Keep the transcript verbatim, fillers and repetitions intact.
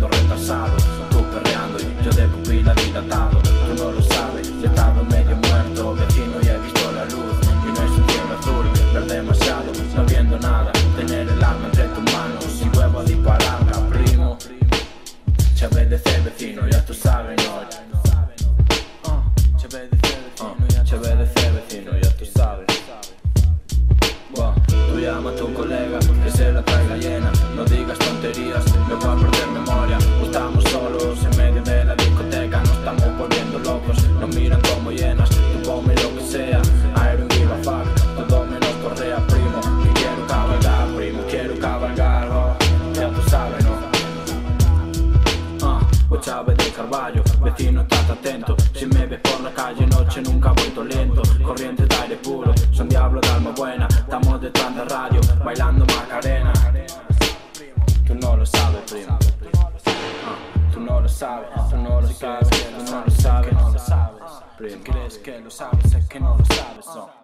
ando retrasado, tú perreando y yo de pupila dilatado. Tú no lo sabes, yo he estado medio muerto, vecino, y he visto la luz. Y no es un cielo azul, ver demasiado, no viendo nada. Tener el arma entre tus manos y huevo a disparar, primo. C B D C vecino, ya tú sabes, no. C B D C vecino, C B D C vecino, ya tú sabes. Wow. Tú llama a tu colega, que se la traiga llena. No digas tonterías, me voy a perder memoria. Estamos solos en medio de la discoteca, nos estamos volviendo locos. Nos miran como llenas, tú ponme lo que sea. I don't give a fuck, todo menos correa, primo. Que quiero cabalgar, primo, quiero cabalgar, oh. Ya tú sabes, ¿no? Uh, Chávez de Carballo, vecino, estate atento. Si me ves por la calle noche nunca voy lento. Corriente de aire puro, son diablos de alma buena. Estamos detrás de radio, bailando Macarena. Tú no lo sabes, primo. uh, Tú no lo sabes, tú no lo sabes, tú no lo sabes, no lo sabes. Si crees que lo sabes, es que no lo sabes, no.